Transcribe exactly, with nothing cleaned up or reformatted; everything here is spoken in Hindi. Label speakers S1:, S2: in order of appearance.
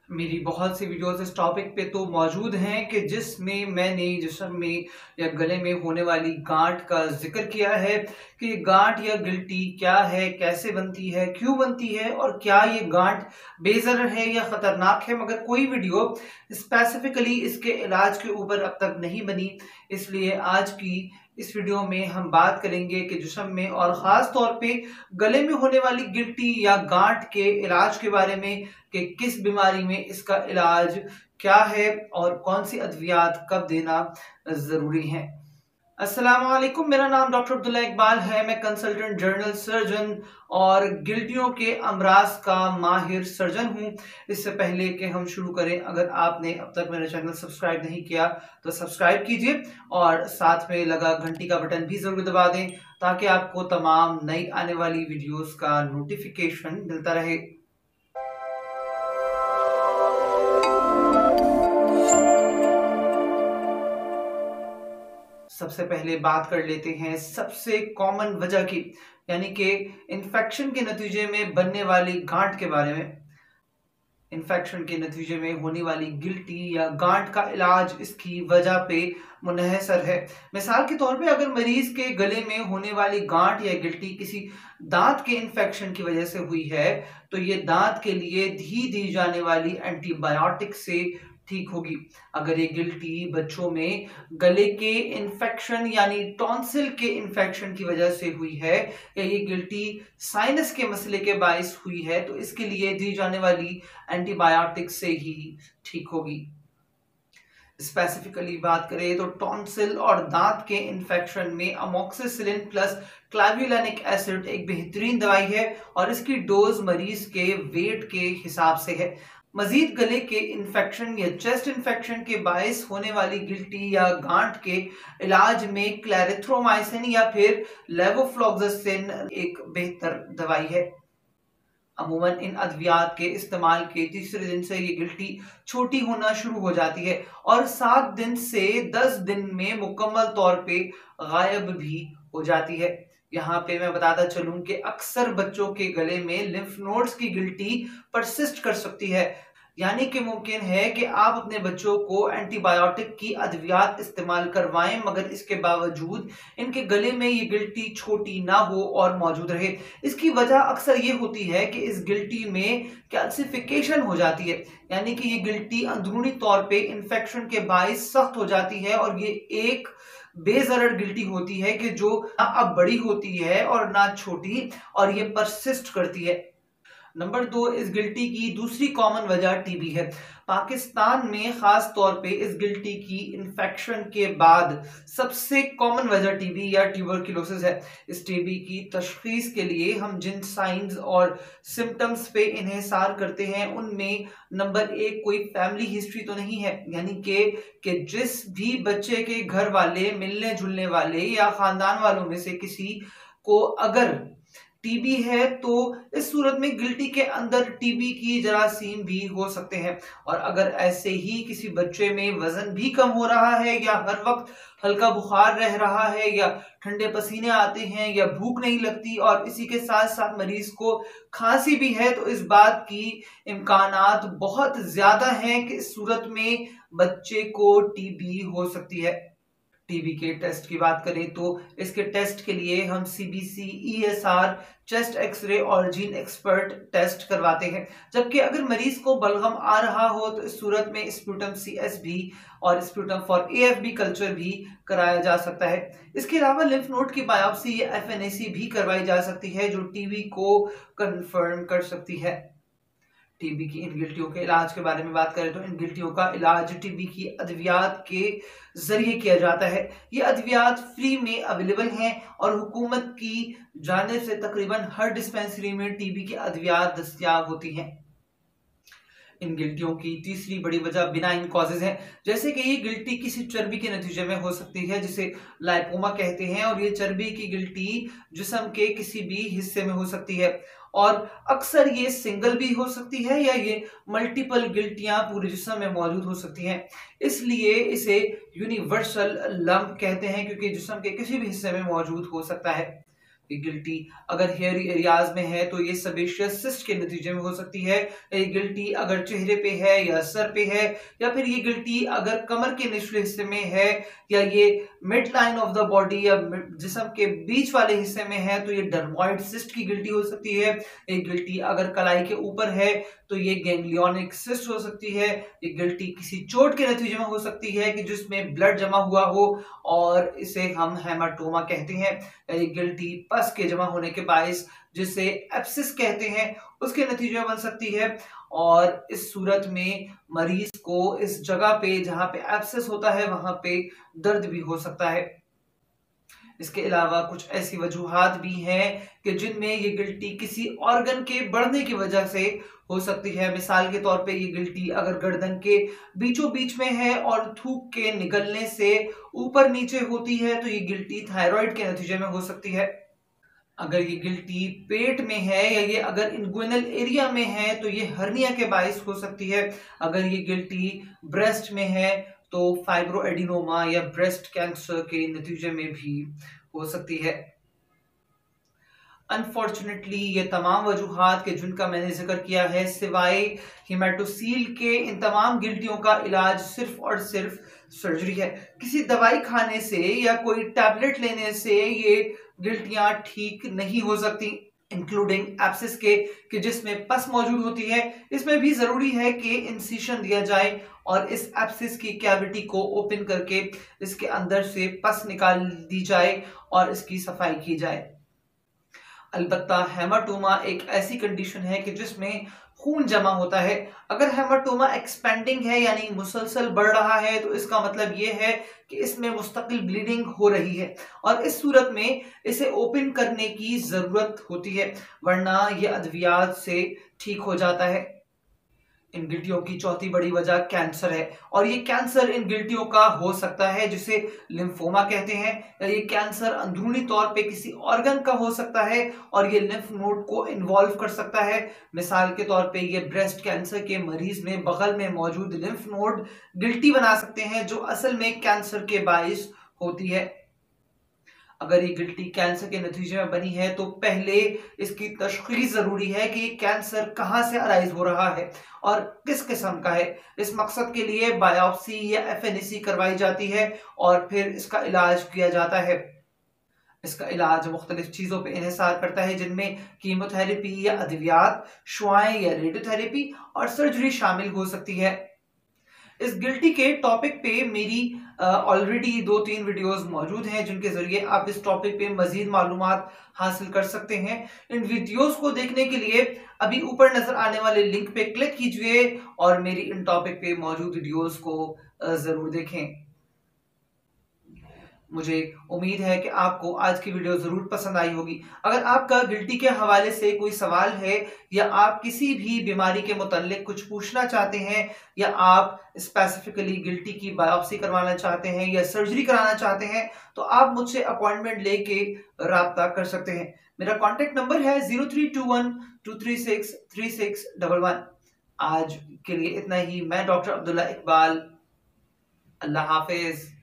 S1: मेरी बहुत सी वीडियोस इस टॉपिक पे तो मौजूद हैं कि जिसमें मैंने जिस्म में या गले में होने वाली गांठ का जिक्र किया है कि गांठ या गिल्टी क्या है, कैसे बनती है, क्यों बनती है और क्या ये गांठ बेज़रर है या खतरनाक है। मगर कोई वीडियो स्पेसिफिकली इसके इलाज के ऊपर अब तक नहीं बनी, इसलिए आज की इस वीडियो में हम बात करेंगे कि जिस्म में और ख़ास तौर पे गले में होने वाली गिल्टी या गांठ के इलाज के बारे में कि किस बीमारी में इसका इलाज क्या है और कौन सी अद्वियात कब देना ज़रूरी है। अस्सलाम वालेकुम, मेरा नाम डॉक्टर अब्दुल्ला इकबाल है। मैं कंसल्टेंट जनरल सर्जन और गिल्टियों के अमराज का माहिर सर्जन हूं। इससे पहले कि हम शुरू करें, अगर आपने अब तक मेरा चैनल सब्सक्राइब नहीं किया तो सब्सक्राइब कीजिए और साथ में लगा घंटी का बटन भी जरूर दबा दें ताकि आपको तमाम नई आने वाली वीडियोस का नोटिफिकेशन मिलता रहे। सबसे पहले बात कर लेते हैं सबसे कॉमन वजह की, यानी कि इन्फेक्शन के नतीजे में बनने वाली गांठ के बारे में। इन्फेक्शन के नतीजे में होने वाली गिल्टी या गांठ का इलाज इसकी वजह पे मुनहसर है। मिसाल के तौर पे अगर मरीज के गले में होने वाली गांठ या गिल्टी किसी दांत के इन्फेक्शन की वजह से हुई है तो ये दांत के लिए दी दी जाने वाली एंटीबायोटिक से ठीक होगी। अगर ये गिल्टी बच्चों में गले के इन्फेक्शन यानी टॉन्सिल के इन्फेक्शन की वजह से हुई है या ये गिल्टी साइनस के मसले के बायस हुई है तो इसके लिए दी जाने वाली एंटीबायोटिक से ही ठीक होगी। स्पेसिफिकली बात करें तो टॉन्सिल और दांत के इन्फेक्शन में अमोक्सिसिलिन प्लस क्लावियोलेनिक एसिड एक बेहतरीन दवाई है और इसकी डोज मरीज के वेट के हिसाब से है। मजीद गले के इन्फेक्शन या चेस्ट इन्फेक्शन के बायस होने वाली गिल्टी या गांठ के इलाज में क्लैरिथ्रोमाइसिन या फिर लेवोफ्लॉक्सासिन एक बेहतर दवाई है। अमूमन इन अद्वियात के इस्तेमाल के तीसरे दिन से ये गिल्टी छोटी होना शुरू हो जाती है और सात दिन से दस दिन में मुकम्मल तौर पे गायब भी हो जाती है। यहाँ पे मैं बताता चलूं कि अक्सर बच्चों के गले में लिम्फ नोड्स की गिल्टी परसिस्ट कर सकती है, यानी कि मुमकिन है कि आप अपने बच्चों को एंटीबायोटिक की अद्वियात इस्तेमाल करवाएं मगर इसके बावजूद इनके गले में ये गिल्टी छोटी ना हो और मौजूद रहे। इसकी वजह अक्सर ये होती है कि इस गिल्टी में कैल्सिफिकेशन हो जाती है, यानी कि ये गिल्टी अंदरूनी तौर पे इन्फेक्शन के बायस सख्त हो जाती है और ये एक बेजरर गिल्टी होती है कि जो ना अब बड़ी होती है और ना छोटी और ये परसिस्ट करती है। नंबर दो, इस गिल्टी की दूसरी कॉमन वजह टीबी है। पाकिस्तान में खास तौर पे इस गिल्टी की इन्फेक्शन के बाद सबसे कॉमन वजह टीबी या ट्यूबरकुलोसिस है। इस टीबी की तशखीस के लिए हम जिन साइंस और सिम्टम्स पे इन्हिसार करते हैं उनमें नंबर एक, कोई फैमिली हिस्ट्री तो नहीं है, यानी कि कि जिस भी बच्चे के घर वाले, मिलने जुलने वाले या खानदान वालों में से किसी को अगर टीबी है तो इस सूरत में गिल्टी के अंदर टीबी की जरासीम भी हो सकते हैं। और अगर ऐसे ही किसी बच्चे में वजन भी कम हो रहा है या हर वक्त हल्का बुखार रह रहा है या ठंडे पसीने आते हैं या भूख नहीं लगती और इसी के साथ साथ मरीज को खांसी भी है तो इस बात की इम्कानात बहुत ज्यादा हैं कि इस सूरत में बच्चे को टीबी हो सकती है। टीबी के टेस्ट की बात करें तो इसके टेस्ट के लिए हम सीबीसी, ईएसआर, चेस्ट एक्सरे और जीन एक्सपर्ट टेस्ट करवाते हैं। जबकि अगर मरीज को बलगम आ रहा हो तो इस सूरत में स्प्यूटम सीएस भी और स्प्यूटम फॉर एएफबी कल्चर भी कराया जा सकता है। इसके अलावा लिम्फ नोड की बायोप्सी या एफएनएसी भी करवाई जा सकती है जो टीबी को कंफर्म कर सकती है। टीबी की इन गिल्टियों के इलाज के बारे में बात करें तो इन गिल्टियों का इलाज टीबी की अद्वियात के जरिए किया जाता है। ये अद्वियात फ्री में अवेलेबल हैं और हुकूमत की जानिब से तकरीबन हर डिस्पेंसरी में टीबी की अद्वियात दस्तयाब होती हैं। इन गिल्टियों की तीसरी बड़ी वजह बिनाइन कॉजेज है, जैसे कि ये गिल्टी किसी चर्बी के नतीजे में हो सकती है जिसे लाइपोमा कहते हैं और ये चर्बी की गिल्टी जिस्म के किसी भी हिस्से में हो सकती है और अक्सर ये सिंगल भी हो सकती है या ये मल्टीपल गिल्टियां पूरे जिस्म में मौजूद हो सकती हैं। इसलिए इसे यूनिवर्सल लंप कहते हैं क्योंकि जिस्म के किसी भी हिस्से में मौजूद हो सकता है। ये गिल्टी अगर हेयरी एरियाज में है तो ये सेबेशियस सिस्ट के नतीजे में हो सकती है। ये गिल्टी अगर चेहरे पे है या सर पे है, या फिर ये गिल्टी अगर कमर के निचले हिस्से में है, या ये mid line of the body या जिस्म के बीच वाले हिस्से में है तो ये डर्मोइड सिस्ट की गिल्टी हो सकती है। ये गिल्टी अगर कलाई के ऊपर है तो ये गैंग्लियोनिक सिस्ट हो सकती है। ये गिल्टी किसी चोट के नतीजे में हो सकती है कि जिसमें ब्लड जमा हुआ हो और इसे हम हेमाटोमा कहते हैं। ये गिल्टी पस के जमा होने के बायस जिसे एब्सिस कहते हैं उसके नतीजे में बन सकती है, और इस सूरत में मरीज को इस जगह पे जहां पे एब्सिस होता है वहां पे दर्द भी हो सकता है। इसके अलावा कुछ ऐसी वजूहात भी हैं कि जिनमें ये गिल्टी किसी ऑर्गन के बढ़ने की वजह से हो सकती है। मिसाल के तौर पे ये गिल्टी अगर गर्दन के बीचों बीच में है और थूक के निकलने से ऊपर नीचे होती है तो ये गिल्टी थायराइड के नतीजे में हो सकती है। अगर ये गिल्टी पेट में है या ये अगर इंगुइनल एरिया में है तो ये हर्निया के बायस हो सकती है। अगर ये गिल्टी ब्रेस्ट में है तो फाइब्रोएडिनोमा या ब्रेस्ट कैंसर के नतीजे में भी हो सकती है। अनफॉर्चुनेटली ये तमाम वजूहात के जिनका मैंने जिक्र किया है, सिवाय हिमेटोसील के इन तमाम गिल्टियों का इलाज सिर्फ और सिर्फ सर्जरी है। किसी दवाई खाने से या कोई टैबलेट लेने से ये गिल्टियां ठीक नहीं हो सकती, इंक्लूडिंग एब्सिस के कि जिसमें पस मौजूद होती है। इसमें भी जरूरी है कि इंसिशन दिया जाए और इस एब्सिस की कैविटी को ओपन करके इसके अंदर से पस निकाल दी जाए और इसकी सफाई की जाए। अलबत्ता हेमाटोमा एक ऐसी कंडीशन है कि जिसमें खून जमा होता है। अगर हेमाटोमा एक्सपेंडिंग है यानी मुसलसल बढ़ रहा है तो इसका मतलब ये है कि इसमें मुस्तकिल ब्लीडिंग हो रही है और इस सूरत में इसे ओपन करने की जरूरत होती है, वरना यह अद्वियात से ठीक हो जाता है। इन गिल्टियों की चौथी बड़ी वजह कैंसर है और ये कैंसर इन गिल्टियों का हो सकता है जिसे लिम्फोमा कहते हैं। ये कैंसर अंदरूनी तौर पे किसी ऑर्गन का हो सकता है और ये लिम्फ नोड को इन्वॉल्व कर सकता है। मिसाल के तौर पे ये ब्रेस्ट कैंसर के मरीज में बगल में मौजूद लिम्फ नोड गिल्टी बना सकते हैं जो असल में कैंसर के बाइस होती है। अगर ये गिल्टी कैंसर के नतीजे में बनी है तो पहले इसकी तशखीस जरूरी है कि कैंसर कहां से अराइज हो रहा है और किस किस्म का है। इस मकसद के लिए बायोप्सी या एफ एन ए सी करवाई जाती है और फिर इसका इलाज किया जाता है। इसका इलाज मुख्तलिफ चीजों पर इन्हिसार करता है जिनमें कीमोथेरेपी या अद्वियात, शुआएं या रेडियोथेरेपी और सर्जरी शामिल हो सकती है। इस गिल्टी के टॉपिक पे मेरी ऑलरेडी uh, दो तीन वीडियोस मौजूद हैं जिनके जरिए आप इस टॉपिक पे मजीद मालूमात हासिल कर सकते हैं। इन वीडियोस को देखने के लिए अभी ऊपर नजर आने वाले लिंक पे क्लिक कीजिए और मेरी इन टॉपिक पे मौजूद वीडियोस को uh, जरूर देखें। मुझे उम्मीद है कि आपको आज की वीडियो जरूर पसंद आई होगी। अगर आपका गिल्टी के हवाले से कोई सवाल है या आप किसी भी बीमारी के मुताल्लिक कुछ पूछना चाहते हैं या आप स्पेसिफिकली गिल्टी की बायोप्सी करवाना चाहते हैं या सर्जरी कराना चाहते हैं तो आप मुझसे अपॉइंटमेंट लेके राब्ता कर सकते हैं। मेरा कॉन्टेक्ट नंबर है zero three two one two three six three six double one. आज के लिए इतना ही। मैं डॉक्टर अब्दुल्ला इकबाल। अल्लाह हाफिज।